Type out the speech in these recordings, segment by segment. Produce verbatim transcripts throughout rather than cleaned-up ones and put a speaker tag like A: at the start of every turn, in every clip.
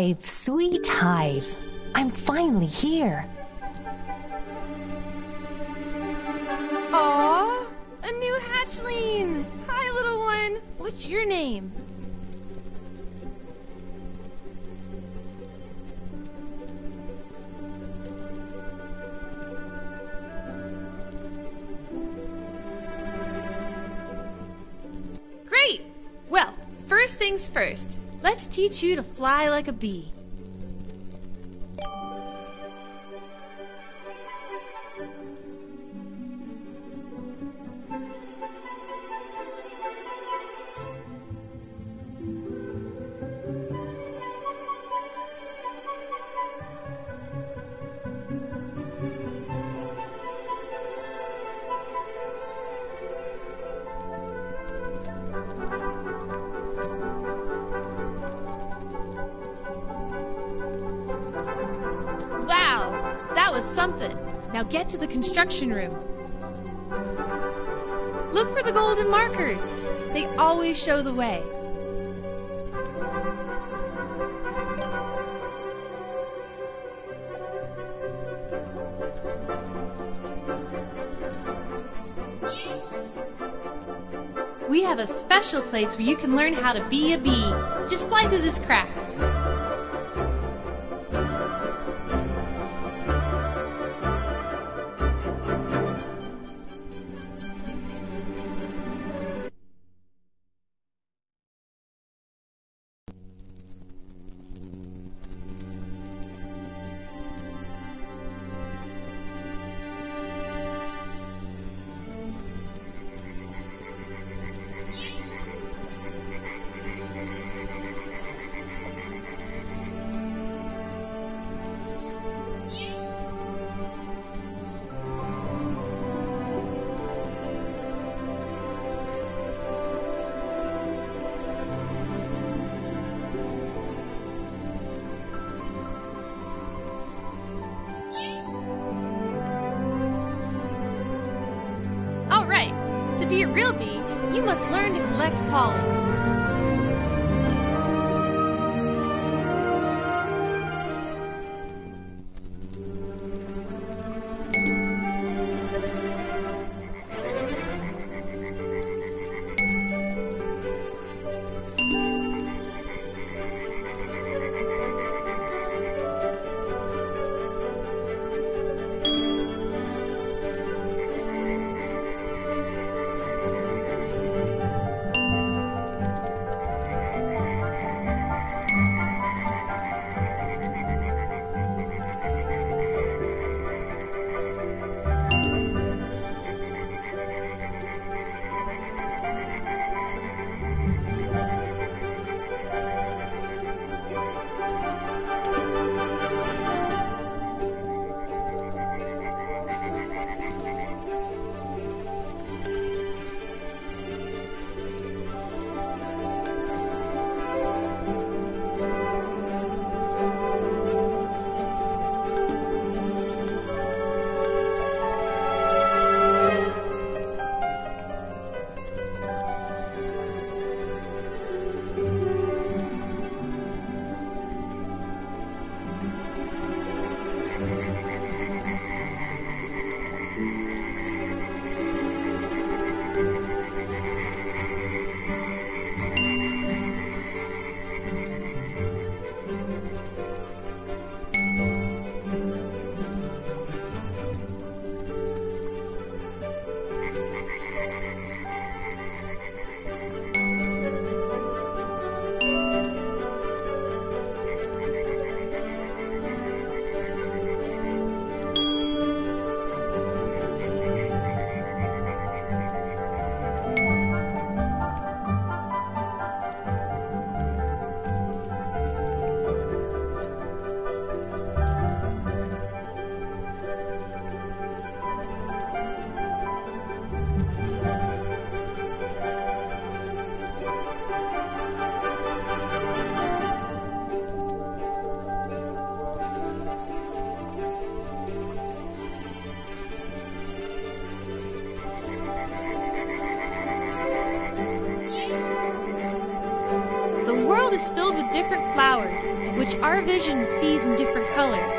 A: Hive, sweet Hive. I'm finally here.
B: Aww, a new hatchling! Hi, little one. What's your name? Great! Well, first things first. Let's teach you to fly like a bee. Something. Now get to the construction room. Look for the golden markers. They always show the way. We have a special place where you can learn how to be a bee. Just fly through this crack. To be a real bee, you must learn to collect pollen. is filled with different flowers, which our vision sees in different colors.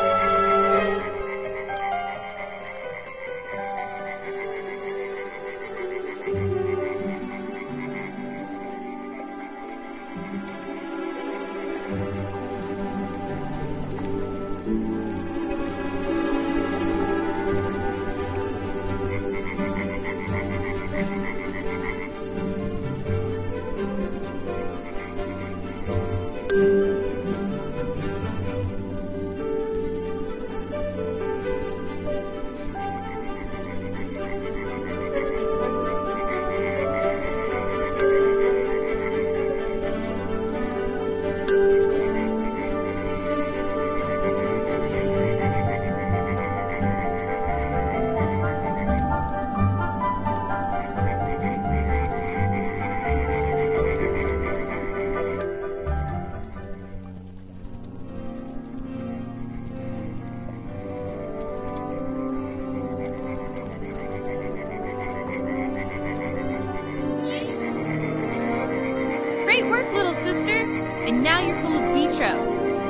B: Great work, little sister! And now you're full of Beetro.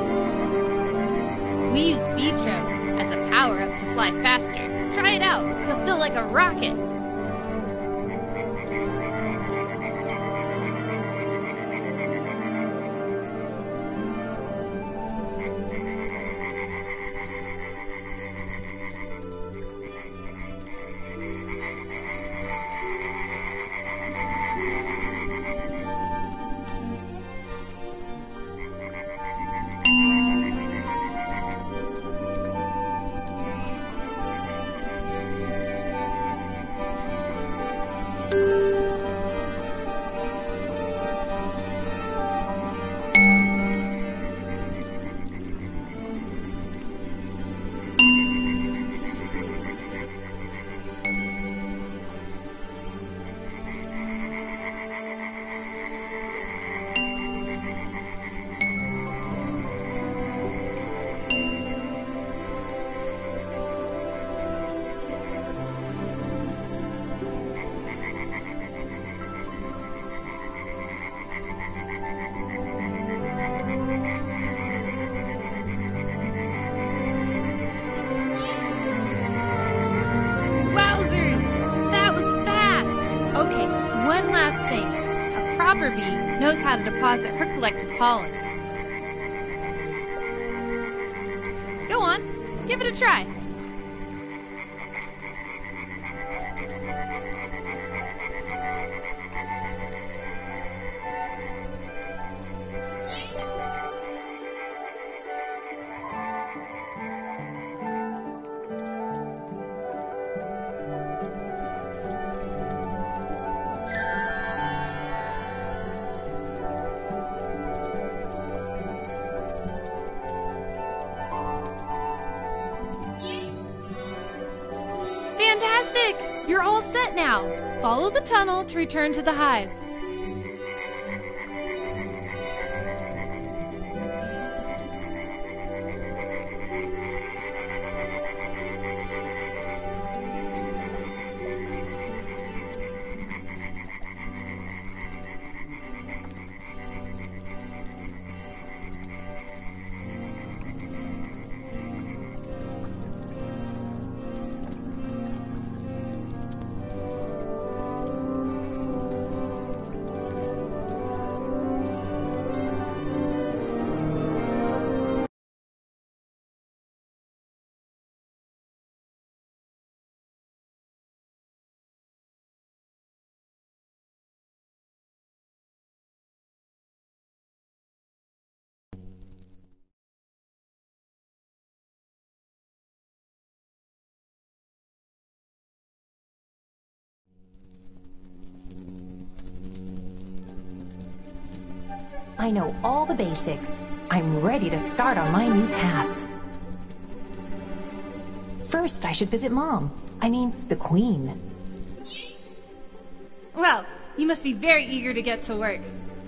B: We use Beetro as a power-up to fly faster. Try it out. You'll feel like a rocket. One last thing. A proper bee knows how to deposit her collected pollen. Go on, give it a try. Fantastic! You're all set now. Follow the tunnel to return to the hive.
A: I know all the basics. I'm ready to start on my new tasks. First, I should visit Mom. I mean, the Queen.
B: Well, you must be very eager to get to work.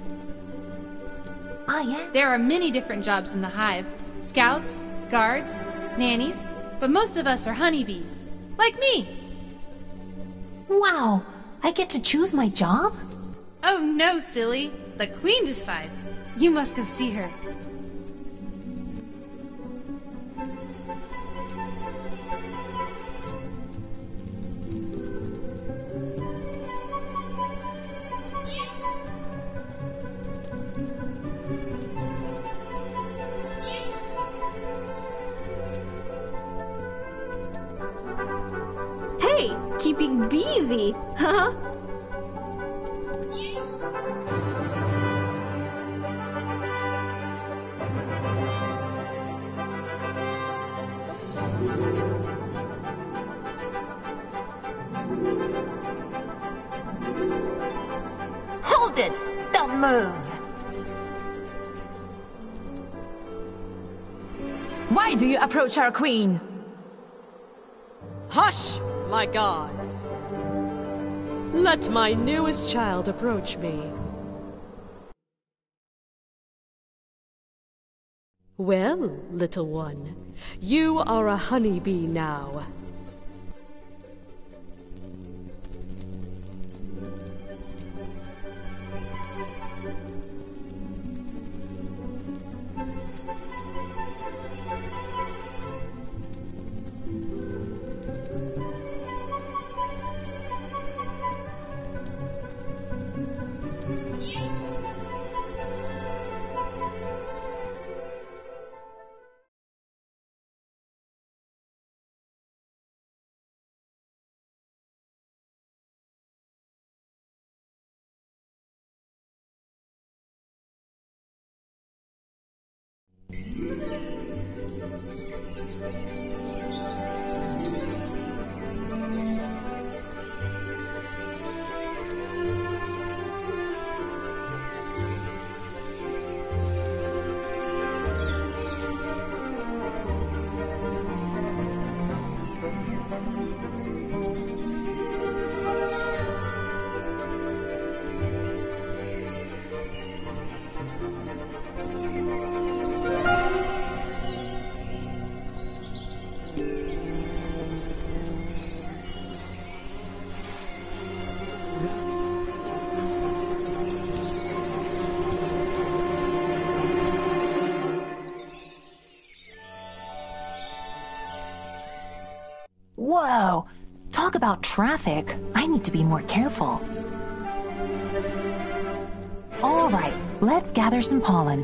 A: Ah, yeah?
B: There are many different jobs in the hive. Scouts, guards, nannies, but most of us are honeybees. Like me.
A: Wow, I get to choose my job?
B: Oh no, silly. The Queen decides. You must go see her.
C: Hey, keeping busy, huh?
D: Hold it! Don't move!
E: Why do you approach our queen?
F: Hush, my gods! Let my newest child approach me. Well, little one, you are a honeybee now.
A: Whoa! Talk about traffic. I need to be more careful. All right, let's gather some pollen.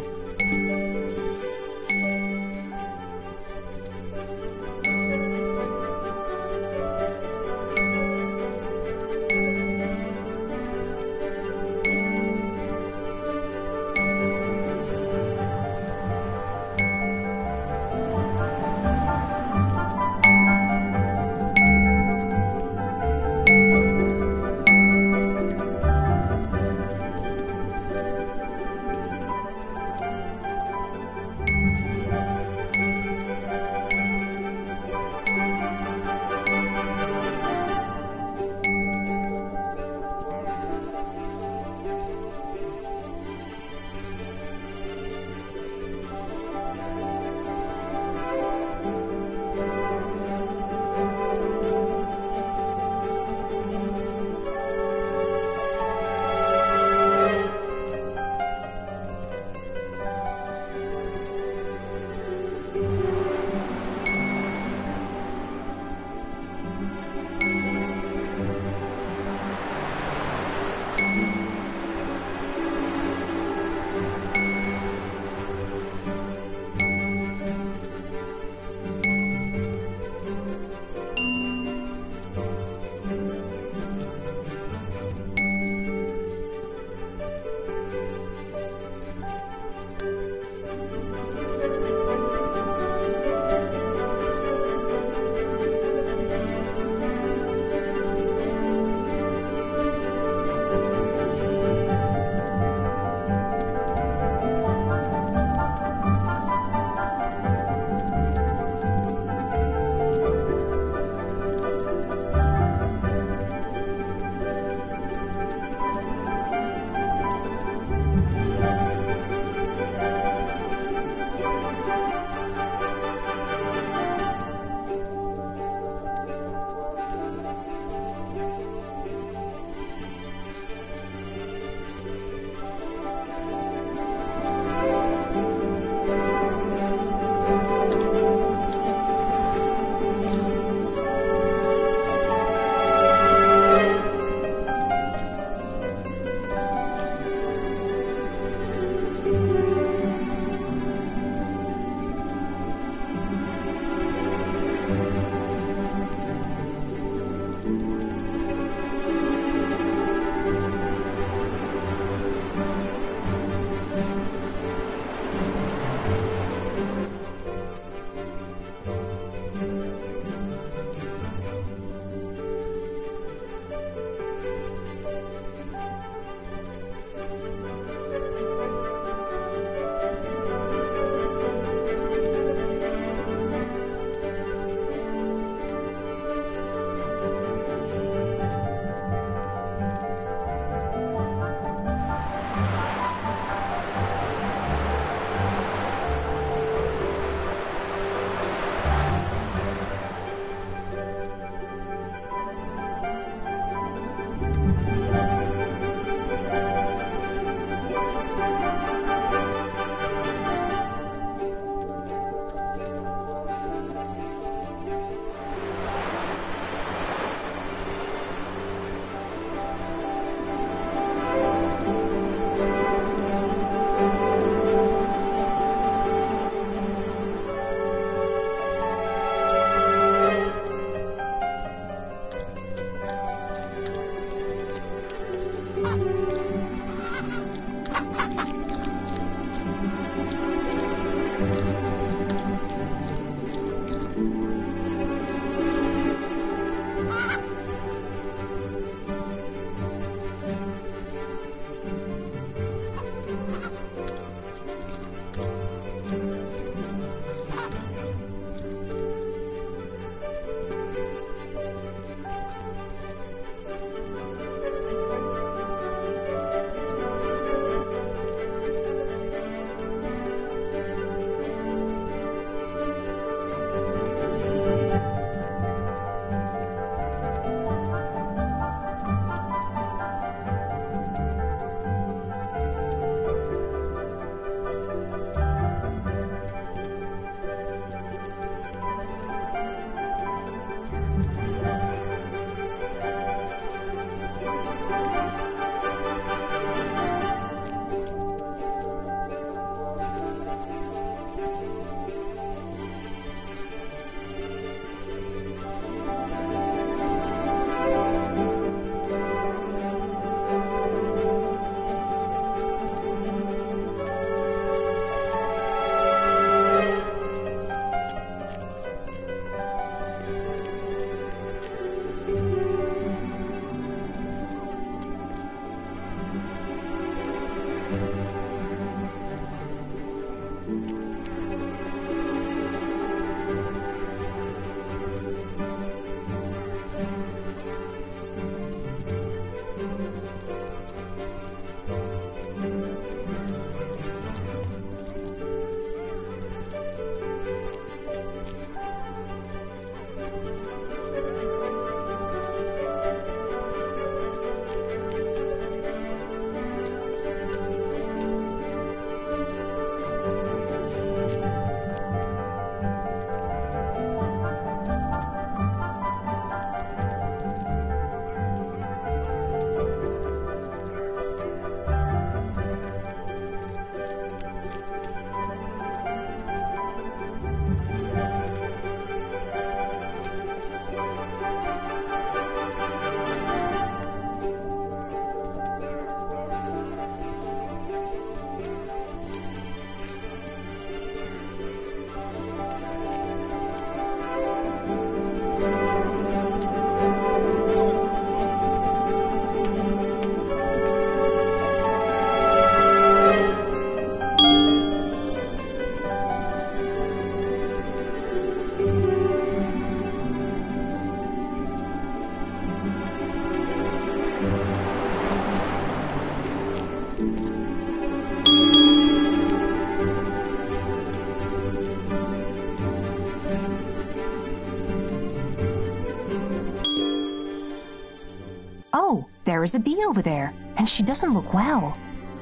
A: there is a bee over there, and she doesn't look well.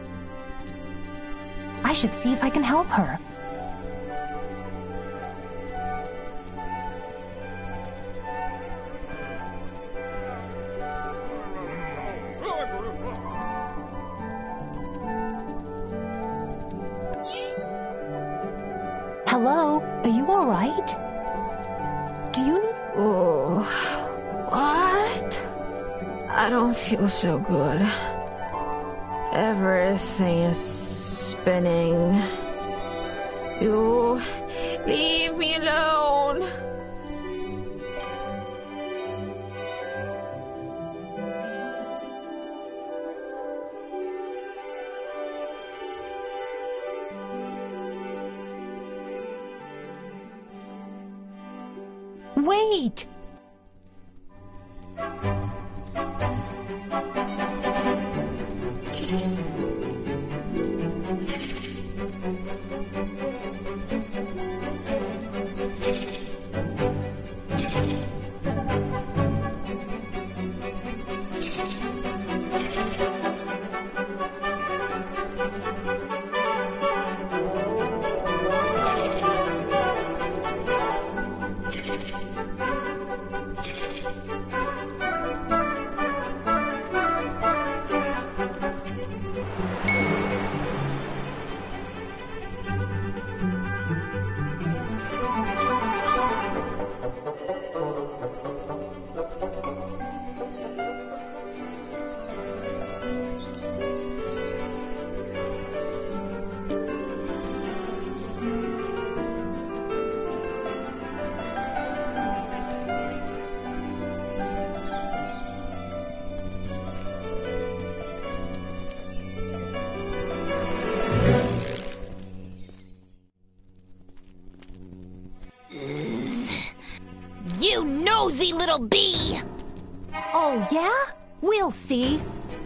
A: I should see if I can help her. Hello, are you all right? Do you need...
G: Oh, what? I don't feel so good. Everything is spinning. You leave me alone.
A: Wait!
D: You nosy little bee!
A: Oh, yeah? We'll see.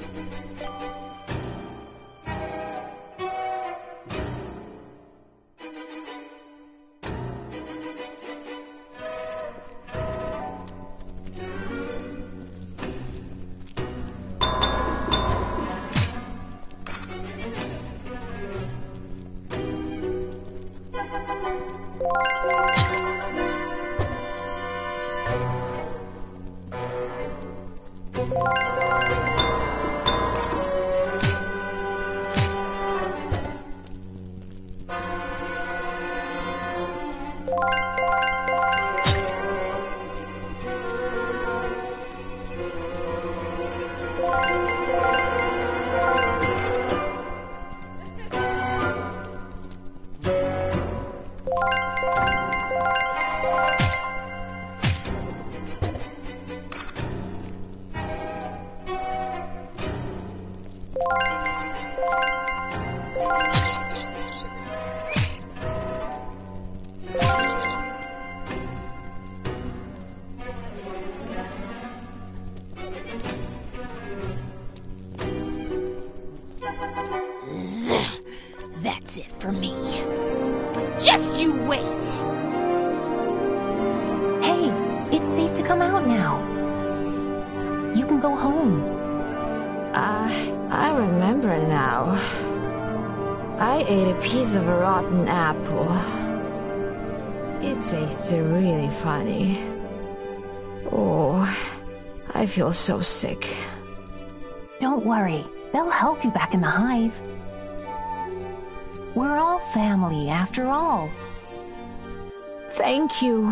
D: That's it for me. But just you wait!
A: Hey, it's safe to come out now. You can go home.
G: Uh, I remember now. I ate a piece of a rotten apple. It tasted really funny. Oh, I feel so sick.
A: Don't worry, they'll help you back in the hive. We're all family, after all.
G: Thank you.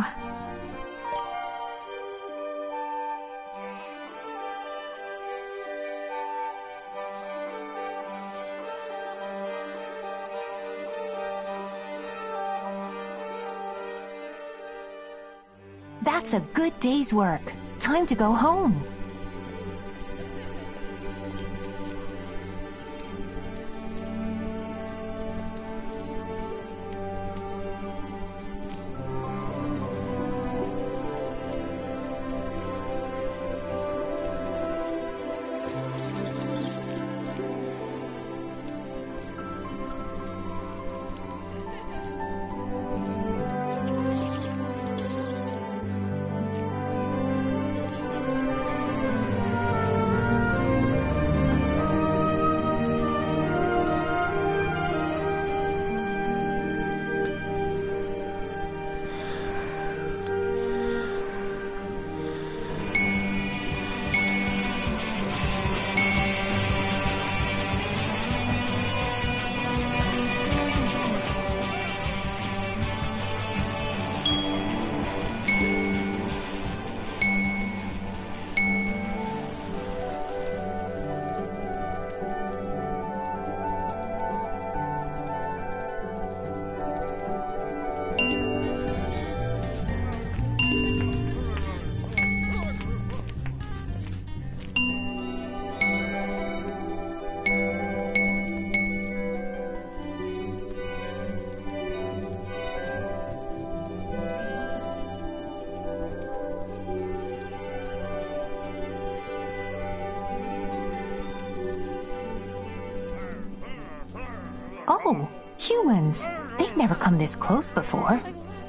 A: That's a good day's work. Time to go home. Oh, humans. They've never come this close before.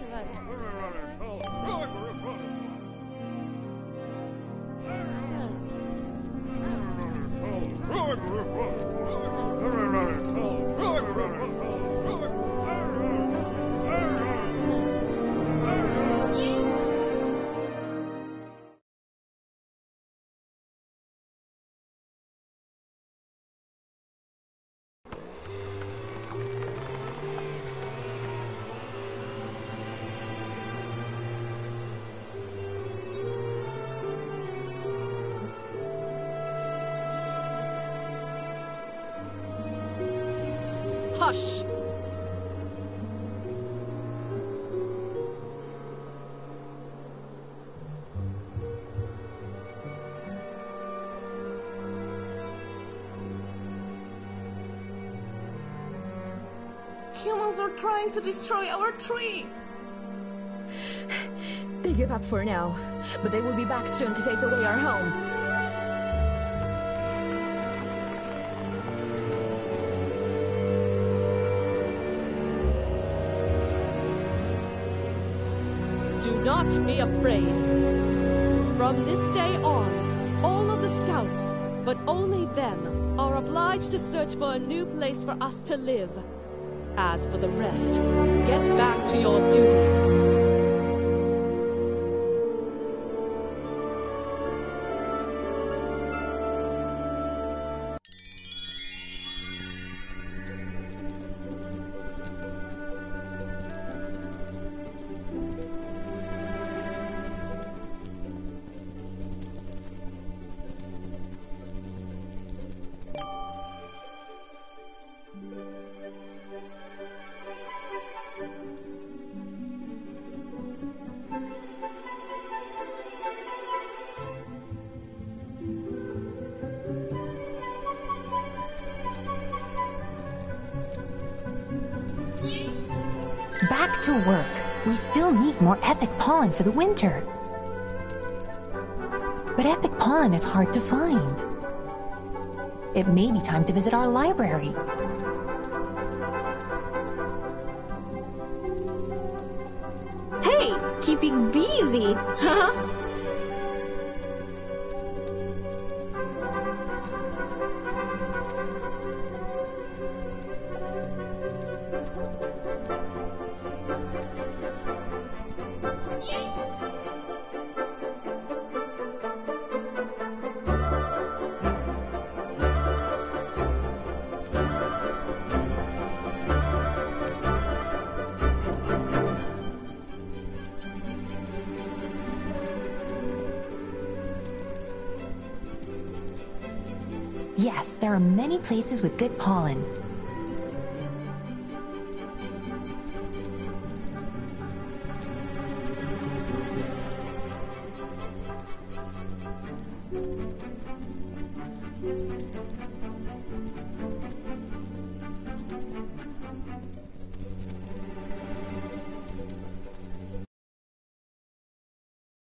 F: Hush!
E: Humans are trying to destroy our tree!
G: They give up for now, but they will be back soon to take away our home.
F: Do not be afraid. From this day on, all of the scouts, but only them, are obliged to search for a new place for us to live. As for the rest, get back to your duties.
A: Back to work. We still need more epic pollen for the winter. But epic pollen is hard to find. It may be time to visit our library.
C: Hey, keeping busy, huh?
A: Yes, there are many places with good pollen.